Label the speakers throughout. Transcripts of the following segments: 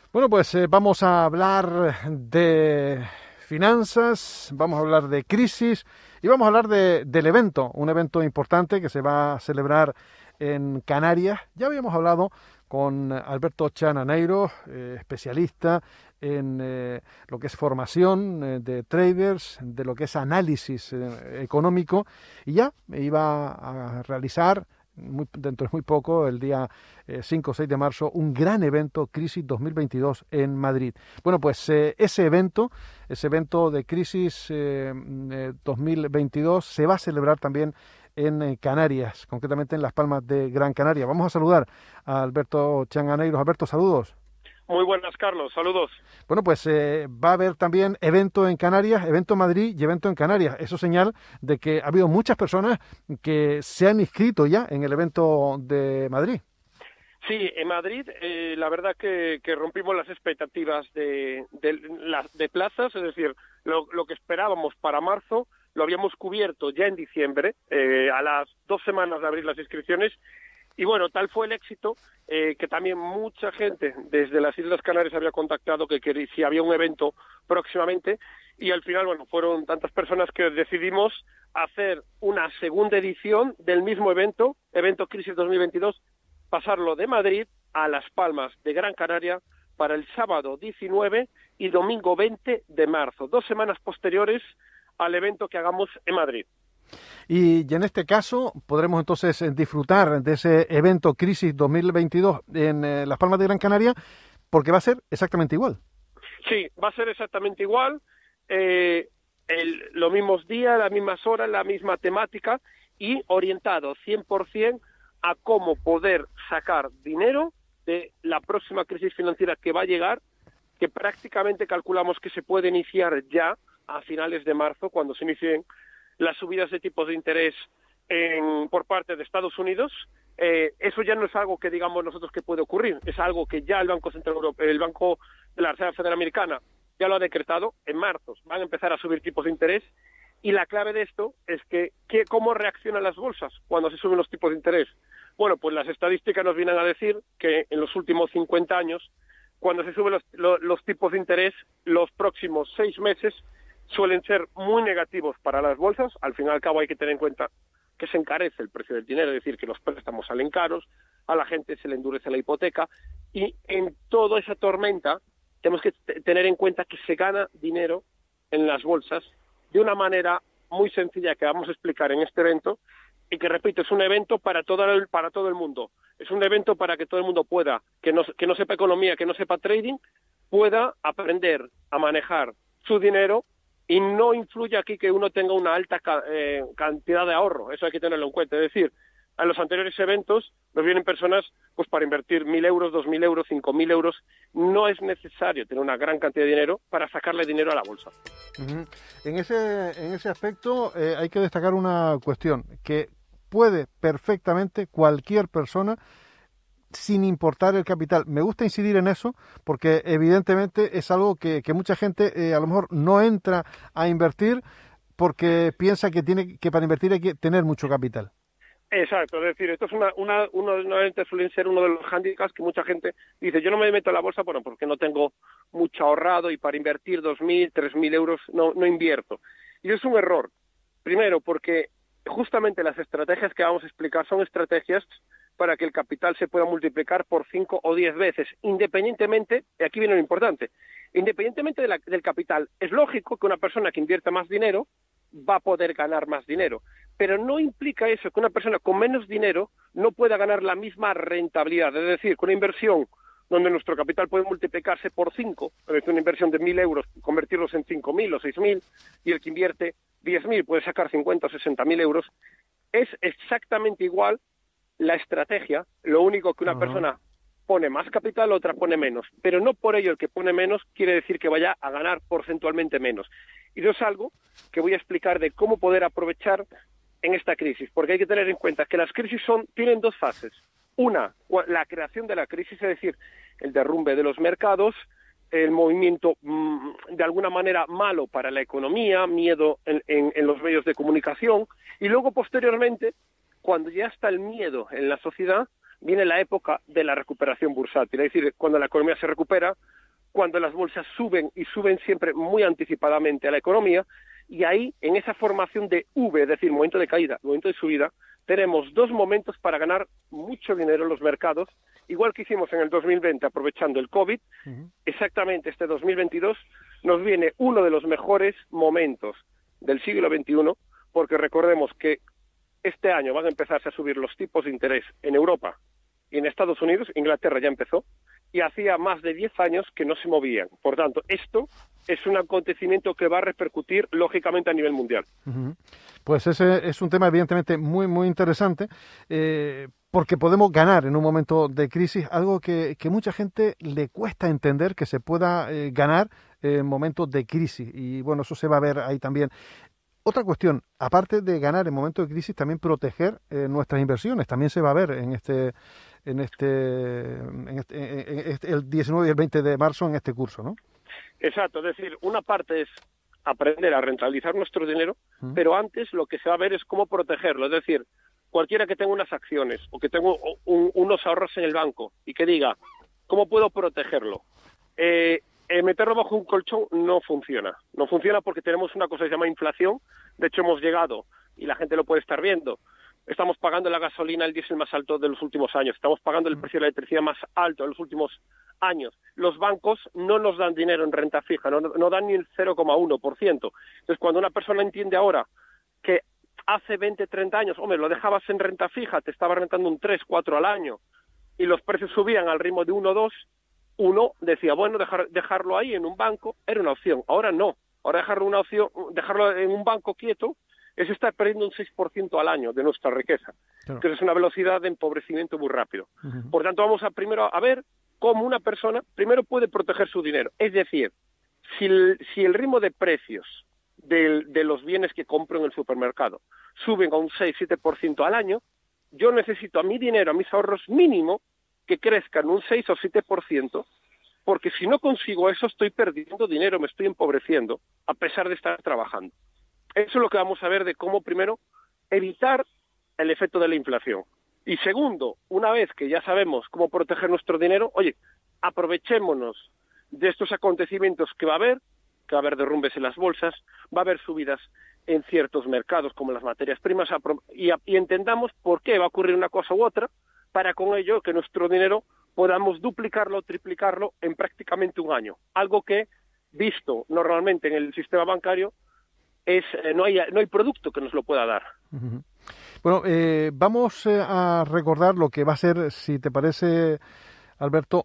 Speaker 1: Bueno, pues vamos a hablar de finanzas, vamos a hablar de crisis y vamos a hablar del evento, un evento importante que se va a celebrar en Canarias. Ya habíamos hablado con Alberto Chananeiro, especialista en lo que es formación de traders, de lo que es análisis económico, y ya iba a realizar dentro de muy poco, el día 5 o 6 de marzo, un gran evento, Crisis 2022 en Madrid. Bueno, pues ese evento de Crisis 2022 se va a celebrar también en Canarias, concretamente en Las Palmas de Gran Canaria. Vamos a saludar a Alberto Changaneiros. Alberto, saludos.
Speaker 2: Muy buenas, Carlos. Saludos.
Speaker 1: Bueno, pues va a haber también evento en Canarias, evento en Madrid y evento en Canarias. Eso señal de que ha habido muchas personas que se han inscrito ya en el evento de Madrid.
Speaker 2: Sí, en Madrid, la verdad que rompimos las expectativas de plazas, es decir, lo que esperábamos para marzo lo habíamos cubierto ya en diciembre, a las 2 semanas de abrir las inscripciones. Y bueno, tal fue el éxito que también mucha gente desde las Islas Canarias había contactado que si había un evento próximamente, y al final, bueno, fueron tantas personas que decidimos hacer una segunda edición del mismo evento Crisis 2022, pasarlo de Madrid a Las Palmas de Gran Canaria para el sábado 19 y domingo 20 de marzo, 2 semanas posteriores al evento que hagamos en Madrid.
Speaker 1: Y en este caso podremos entonces disfrutar de ese evento Crisis 2022 en Las Palmas de Gran Canaria, porque va a ser exactamente igual.
Speaker 2: Sí, va a ser exactamente igual, los mismos días, las mismas horas, la misma temática y orientado 100% a cómo poder sacar dinero de la próxima crisis financiera que va a llegar, que prácticamente calculamos que se puede iniciar ya a finales de marzo, cuando se inicien las subidas de tipos de interés por parte de Estados Unidos. Eso ya no es algo que digamos nosotros que puede ocurrir, es algo que ya el Banco Central Europeo, el Banco de la Reserva Federal Americana ya lo ha decretado. En marzo van a empezar a subir tipos de interés, y la clave de esto es cómo reaccionan las bolsas cuando se suben los tipos de interés. Bueno, pues las estadísticas nos vienen a decir que en los últimos 50 años, cuando se suben los tipos de interés, los próximos 6 meses suelen ser muy negativos para las bolsas. Al fin y al cabo hay que tener en cuenta que se encarece el precio del dinero, es decir, que los préstamos salen caros, a la gente se le endurece la hipoteca, y en toda esa tormenta tenemos que tener en cuenta que se gana dinero en las bolsas de una manera muy sencilla que vamos a explicar en este evento, y que, repito, es un evento para todo el mundo. Es un evento para que todo el mundo pueda, que no sepa economía, que no sepa trading, pueda aprender a manejar su dinero, y no influye aquí que uno tenga una alta cantidad de ahorro. Eso hay que tenerlo en cuenta. Es decir, a los anteriores eventos nos vienen personas pues para invertir 1.000 euros, 2.000 euros, 5.000 euros. No es necesario tener una gran cantidad de dinero para sacarle dinero a la bolsa.
Speaker 1: Uh-huh. En ese aspecto hay que destacar una cuestión, que puede perfectamente cualquier persona, sin importar el capital. Me gusta incidir en eso porque evidentemente es algo que mucha gente a lo mejor no entra a invertir porque piensa que para invertir hay que tener mucho capital.
Speaker 2: Exacto, es decir, esto es normalmente suelen ser uno de los hándicaps que mucha gente dice: yo no me meto en la bolsa, bueno, porque no tengo mucho ahorrado, y para invertir 2.000, 3.000 euros no invierto. Y es un error. Primero, porque justamente las estrategias que vamos a explicar son estrategias para que el capital se pueda multiplicar por 5 o 10 veces, independientemente, y aquí viene lo importante, independientemente del capital. Es lógico que una persona que invierta más dinero va a poder ganar más dinero, pero no implica eso que una persona con menos dinero no pueda ganar la misma rentabilidad. Es decir, que una inversión donde nuestro capital puede multiplicarse por 5, es decir, una inversión de 1.000 euros, convertirlos en 5.000 o 6.000, y el que invierte 10.000 puede sacar 50 o 60.000 euros, es exactamente igual la estrategia. Lo único que una persona pone más capital, otra pone menos, pero no por ello el que pone menos quiere decir que vaya a ganar porcentualmente menos. Y eso es algo que voy a explicar de cómo poder aprovechar en esta crisis, porque hay que tener en cuenta que las crisis tienen 2 fases. Una, la creación de la crisis, es decir, el derrumbe de los mercados, el movimiento de alguna manera malo para la economía, miedo en los medios de comunicación, y luego posteriormente, cuando ya está el miedo en la sociedad, viene la época de la recuperación bursátil, es decir, cuando la economía se recupera, cuando las bolsas suben y suben siempre muy anticipadamente a la economía, y ahí, en esa formación de V, es decir, momento de caída, momento de subida, tenemos dos momentos para ganar mucho dinero en los mercados, igual que hicimos en el 2020 aprovechando el COVID. Exactamente este 2022 nos viene uno de los mejores momentos del siglo XXI, porque recordemos que este año van a empezarse a subir los tipos de interés en Europa y en Estados Unidos. Inglaterra ya empezó, y hacía más de 10 años que no se movían. Por tanto, esto es un acontecimiento que va a repercutir, lógicamente, a nivel mundial.
Speaker 1: Pues ese es un tema, evidentemente, muy, muy interesante, porque podemos ganar en un momento de crisis, algo que mucha gente le cuesta entender, que se pueda ganar en momentos de crisis. Y bueno, eso se va a ver ahí también. Otra cuestión, aparte de ganar en momentos de crisis, también proteger nuestras inversiones. También se va a ver en el 19 y el 20 de marzo en este curso, ¿no?
Speaker 2: Exacto, es decir, una parte es aprender a rentabilizar nuestro dinero, pero antes lo que se va a ver es cómo protegerlo. Es decir, cualquiera que tenga unas acciones o que tenga unos ahorros en el banco y que diga, ¿cómo puedo protegerlo? Meterlo bajo un colchón no funciona. No funciona porque tenemos una cosa que se llama inflación. De hecho, hemos llegado, y la gente lo puede estar viendo, estamos pagando la gasolina, el diésel más alto de los últimos años. Estamos pagando el precio de la electricidad más alto de los últimos años. Los bancos no nos dan dinero en renta fija, no dan ni el 0,1%. Entonces, cuando una persona entiende ahora que hace 20, 30 años, hombre, lo dejabas en renta fija, te estaba rentando un 3, 4 al año, y los precios subían al ritmo de 1, 2, uno decía, bueno, dejarlo ahí en un banco era una opción. Ahora no. Ahora dejarlo en un banco quieto es estar perdiendo un 6% al año de nuestra riqueza. Claro. Que es una velocidad de empobrecimiento muy rápido. Por tanto, vamos primero a ver cómo una persona primero puede proteger su dinero. Es decir, si el ritmo de precios de los bienes que compro en el supermercado suben a un 6-7% al año, yo necesito a mi dinero, a mis ahorros mínimo, que crezcan un 6 o 7%, porque si no consigo eso estoy perdiendo dinero, me estoy empobreciendo, a pesar de estar trabajando. Eso es lo que vamos a ver de cómo, primero, evitar el efecto de la inflación. Y segundo, una vez que ya sabemos cómo proteger nuestro dinero, oye, aprovechémonos de estos acontecimientos que va a haber derrumbes en las bolsas, va a haber subidas en ciertos mercados como las materias primas, y entendamos por qué va a ocurrir una cosa u otra, para con ello que nuestro dinero podamos duplicarlo, triplicarlo en prácticamente un año. Algo que, visto normalmente en el sistema bancario, no hay producto que nos lo pueda dar.
Speaker 1: Bueno, vamos a recordar lo que va a ser, si te parece, Alberto,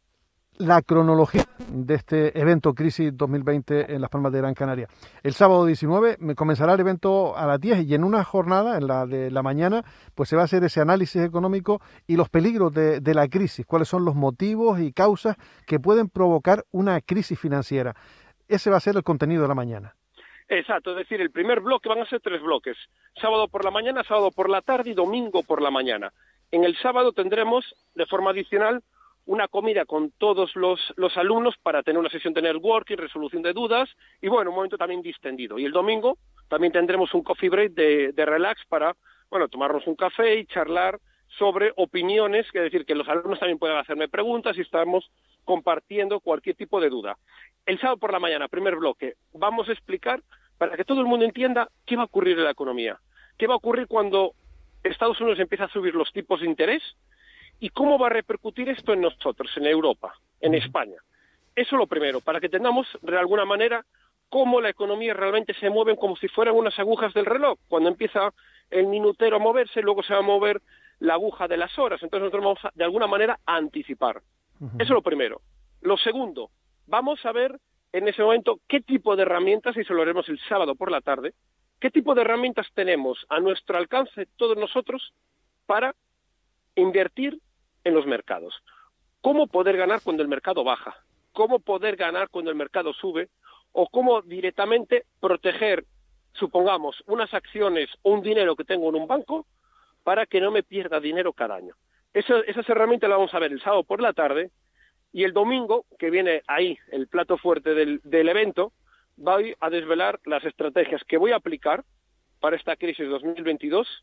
Speaker 1: la cronología de este evento Crisis 2020 en Las Palmas de Gran Canaria. El sábado 19 comenzará el evento a las 10 y en una jornada, en la de la mañana, pues se va a hacer ese análisis económico y los peligros de la crisis, cuáles son los motivos y causas que pueden provocar una crisis financiera. Ese va a ser el contenido de la mañana.
Speaker 2: Exacto, es decir, el primer bloque van a ser 3 bloques, sábado por la mañana, sábado por la tarde y domingo por la mañana. En el sábado tendremos, de forma adicional, una comida con todos los alumnos para tener una sesión de networking, resolución de dudas y, bueno, un momento también distendido. Y el domingo también tendremos un coffee break de relax para, bueno, tomarnos un café y charlar sobre opiniones, es decir, que los alumnos también puedan hacerme preguntas y estamos compartiendo cualquier tipo de duda. El sábado por la mañana, primer bloque, vamos a explicar para que todo el mundo entienda qué va a ocurrir en la economía, qué va a ocurrir cuando Estados Unidos empieza a subir los tipos de interés y cómo va a repercutir esto en nosotros, en Europa, en España. Eso es lo primero, para que entendamos de alguna manera cómo la economía realmente se mueve como si fueran unas agujas del reloj. Cuando empieza el minutero a moverse, luego se va a mover la aguja de las horas. Entonces nosotros vamos de alguna manera a anticipar. Eso es lo primero. Lo segundo, vamos a ver en ese momento qué tipo de herramientas, y eso lo haremos el sábado por la tarde, qué tipo de herramientas tenemos a nuestro alcance todos nosotros para invertir en los mercados. Cómo poder ganar cuando el mercado baja, cómo poder ganar cuando el mercado sube, o cómo directamente proteger, supongamos, unas acciones o un dinero que tengo en un banco para que no me pierda dinero cada año. Esas herramientas las vamos a ver el sábado por la tarde, y el domingo, que viene ahí el plato fuerte del evento, voy a desvelar las estrategias que voy a aplicar para esta crisis 2022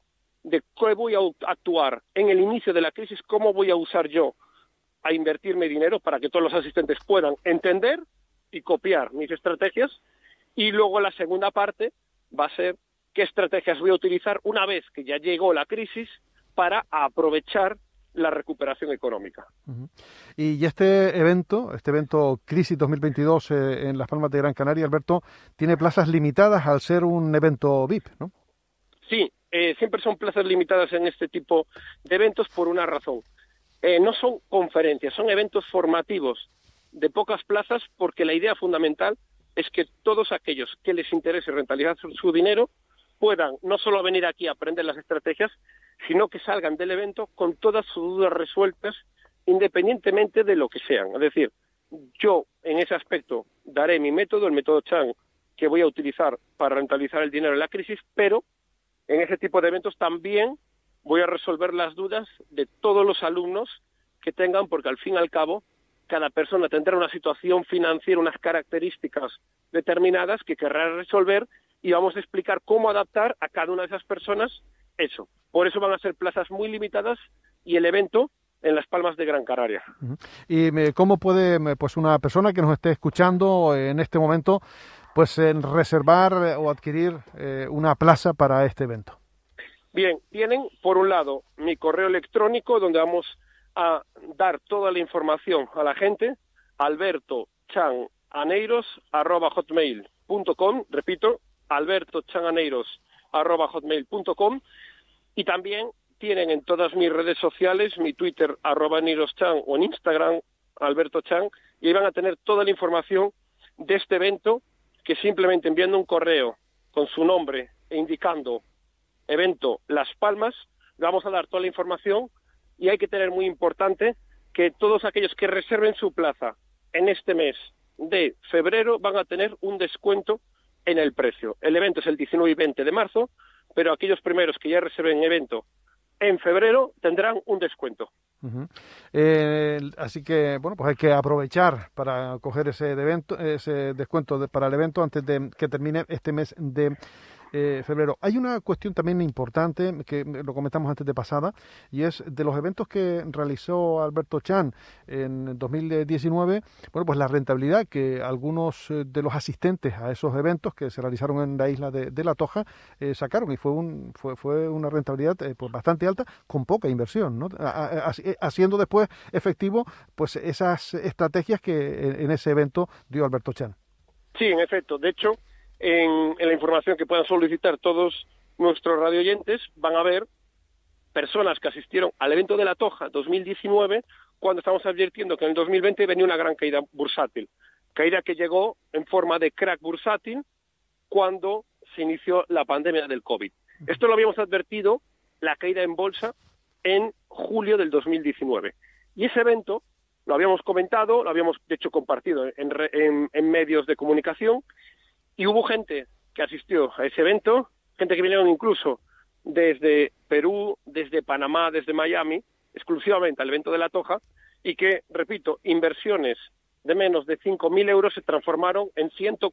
Speaker 2: de qué voy a actuar en el inicio de la crisis, cómo voy a usar yo a invertirme dinero para que todos los asistentes puedan entender y copiar mis estrategias. Y luego la segunda parte va a ser qué estrategias voy a utilizar una vez que ya llegó la crisis para aprovechar la recuperación económica.
Speaker 1: Uh-huh. Y este evento Crisis 2022 en Las Palmas de Gran Canaria, Alberto, tiene plazas limitadas al ser un evento VIP, ¿no?
Speaker 2: Sí, siempre son plazas limitadas en este tipo de eventos por una razón. No son conferencias, son eventos formativos de pocas plazas, porque la idea fundamental es que todos aquellos que les interese rentabilizar su dinero puedan no solo venir aquí a aprender las estrategias, sino que salgan del evento con todas sus dudas resueltas, independientemente de lo que sean. Es decir, yo en ese aspecto daré mi método, el método Chang, que voy a utilizar para rentabilizar el dinero en la crisis, pero en ese tipo de eventos también voy a resolver las dudas de todos los alumnos que tengan, porque al fin y al cabo cada persona tendrá una situación financiera, unas características determinadas que querrá resolver, y vamos a explicar cómo adaptar a cada una de esas personas eso. Por eso van a ser plazas muy limitadas y el evento en Las Palmas de Gran Canaria.
Speaker 1: Uh-huh. ¿Y cómo puede pues una persona que nos esté escuchando en este momento pues reservar o adquirir una plaza para este evento?
Speaker 2: Bien, tienen por un lado mi correo electrónico, donde vamos a dar toda la información a la gente, albertochanganeiros@hotmail.com, repito, albertochanganeiros@hotmail.com, y también tienen en todas mis redes sociales, mi Twitter @neiroschan o en Instagram albertochan, y ahí van a tener toda la información de este evento, que simplemente enviando un correo con su nombre e indicando evento Las Palmas, vamos a dar toda la información. Y hay que tener muy importante que todos aquellos que reserven su plaza en este mes de febrero van a tener un descuento en el precio. El evento es el 19 y 20 de marzo, pero aquellos primeros que ya reserven evento en febrero tendrán un descuento.
Speaker 1: Uh-huh. Así que, bueno, pues hay que aprovechar para coger ese descuento para el evento antes de que termine este mes de febrero. Hay una cuestión también importante que lo comentamos antes de pasada, y es de los eventos que realizó Alberto Chan en 2019, bueno, pues la rentabilidad que algunos de los asistentes a esos eventos que se realizaron en la isla de La Toja sacaron, y fue una rentabilidad pues bastante alta, con poca inversión, ¿no? Haciendo después efectivo pues esas estrategias que en ese evento dio Alberto Chan.
Speaker 2: Sí, en efecto. De hecho, en la información que puedan solicitar todos nuestros radioyentes, van a ver personas que asistieron al evento de La Toja 2019, cuando estamos advirtiendo que en el 2020 venía una gran caída bursátil. Caída que llegó en forma de crack bursátil cuando se inició la pandemia del COVID. Esto lo habíamos advertido, la caída en bolsa, en julio del 2019. Y ese evento lo habíamos comentado, lo habíamos de hecho compartido en medios de comunicación, y hubo gente que asistió a ese evento, gente que vinieron incluso desde Perú, desde Panamá, desde Miami, exclusivamente al evento de La Toja, y que, repito, inversiones de menos de 5.000 euros se transformaron en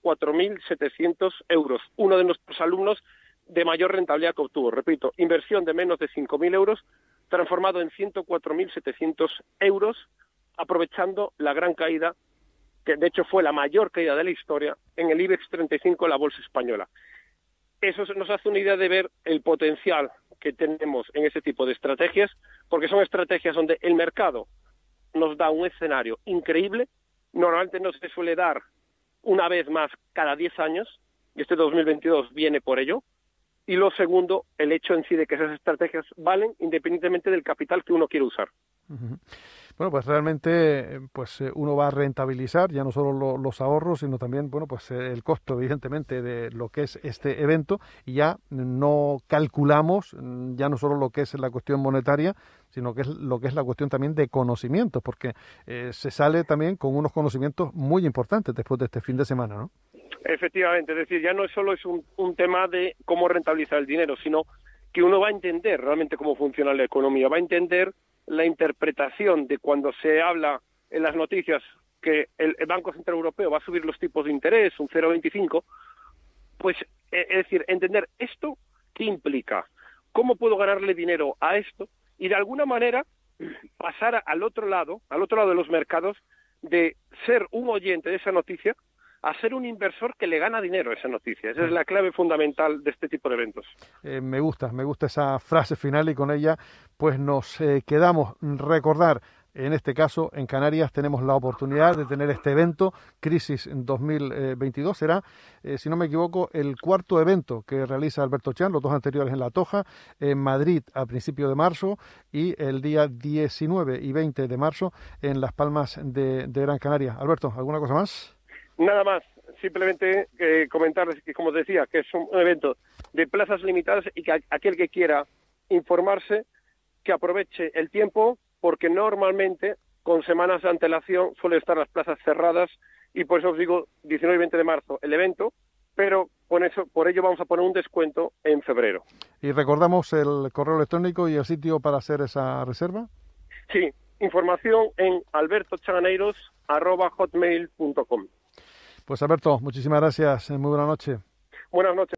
Speaker 2: 104.700 euros. Uno de nuestros alumnos de mayor rentabilidad que obtuvo, repito, inversión de menos de 5.000 euros transformado en 104.700 euros, aprovechando la gran caída, que de hecho fue la mayor caída de la historia, en el IBEX 35 de la bolsa española. Eso nos hace una idea de ver el potencial que tenemos en ese tipo de estrategias, porque son estrategias donde el mercado nos da un escenario increíble. Normalmente no se suele dar una vez más cada 10 años, y este 2022 viene por ello. Y lo segundo, el hecho en sí de que esas estrategias valen independientemente del capital que uno quiere usar.
Speaker 1: Uh-huh. Bueno, pues realmente pues uno va a rentabilizar ya no solo los ahorros, sino también, bueno, pues el costo, evidentemente, de lo que es este evento, y ya no calculamos ya no solo lo que es la cuestión monetaria, sino que es lo que es la cuestión también de conocimientos, porque se sale también con unos conocimientos muy importantes después de este fin de semana, ¿no?
Speaker 2: Efectivamente, es decir, ya no solo es un tema de cómo rentabilizar el dinero, sino que uno va a entender realmente cómo funciona la economía, va a entender la interpretación de cuando se habla en las noticias que el Banco Central Europeo va a subir los tipos de interés, un 0,25, pues es decir, entender esto qué implica. ¿cómo puedo ganarle dinero a esto? Y de alguna manera pasar al otro lado de los mercados, de ser un oyente de esa noticia a ser un inversor que le gana dinero a esa noticia. Esa es la clave fundamental de este tipo de eventos.
Speaker 1: Me gusta esa frase final y con ella pues nos quedamos. Recordar, en este caso, en Canarias tenemos la oportunidad de tener este evento, Crisis 2022. Será, si no me equivoco, el cuarto evento que realiza Alberto Chan, los dos anteriores en La Toja, en Madrid a principios de marzo y el día 19 y 20 de marzo en Las Palmas de Gran Canaria. Alberto, ¿alguna cosa más?
Speaker 2: Nada más, simplemente comentarles que, como decía, que es un evento de plazas limitadas y que aquel que quiera informarse, que aproveche el tiempo, porque normalmente con semanas de antelación suelen estar las plazas cerradas y por eso os digo 19 y 20 de marzo el evento, pero por ello vamos a poner un descuento en febrero.
Speaker 1: ¿Y recordamos el correo electrónico y el sitio para hacer esa reserva?
Speaker 2: Sí, información en albertochaneiros@hotmail.com.
Speaker 1: Pues Alberto, muchísimas gracias. Muy buena noche.
Speaker 2: Buenas noches.